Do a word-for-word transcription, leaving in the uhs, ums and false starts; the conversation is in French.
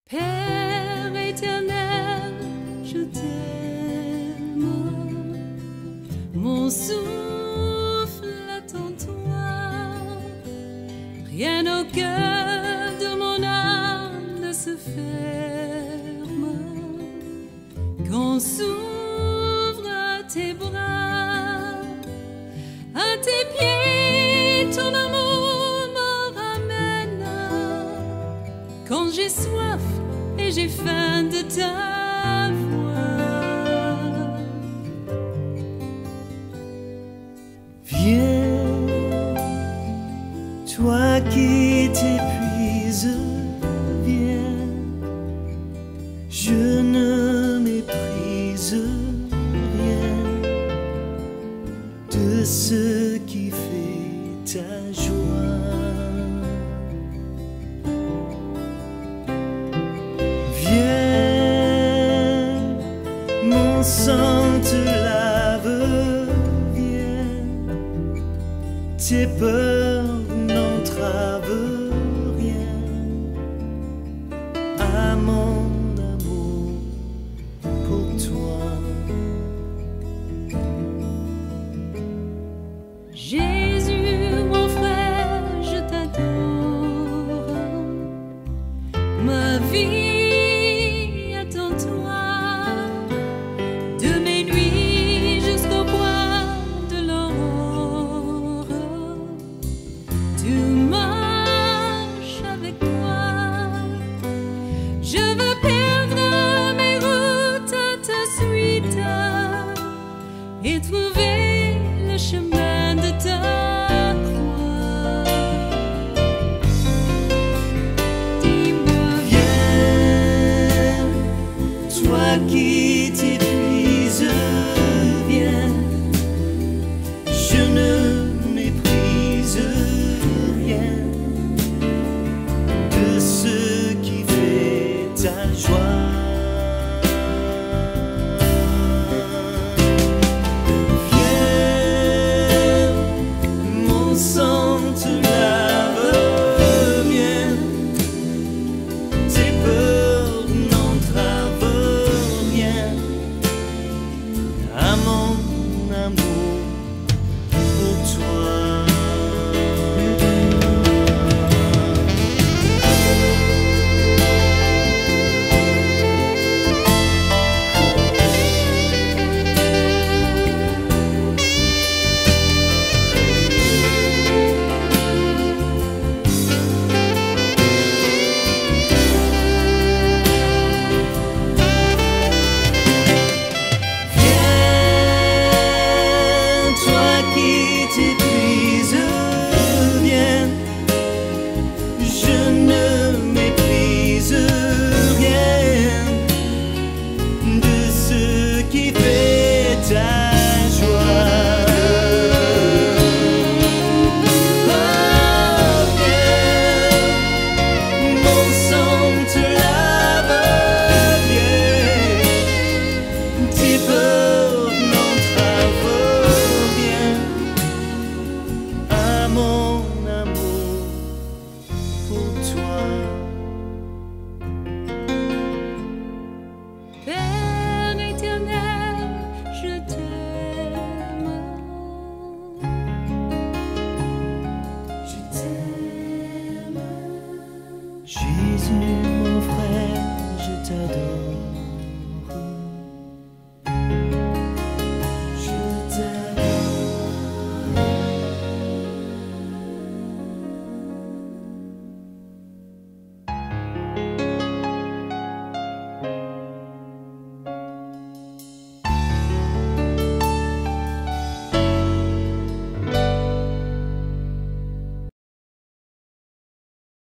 Père éternel, je t'aime. Mon souffle attend toi. Rien au cœur de mon âme ne se ferme. Qu'on s'ouvre à tes bras, à tes pieds, ton amour me ramène. Quand j'ai soif et j'ai faim de ta voix, viens, toi qui t'épuises, viens, je ne méprise rien de ce qui fait ta joie. Viens, mon sang te lave, viens, tes peurs n'entravent rien à mon amour pour toi. Jésus, mon frère, je t'adore. Ma vie attend toi, de mes nuits jusqu'au point de l'aurore. Tu marches avec moi. Je veux perdre mes routes à ta suite et trouver le chemin de ta croix. Dis-moi, Viens, toi qui t'épuises, viens, je ne méprise rien de ce qui fait ta joie.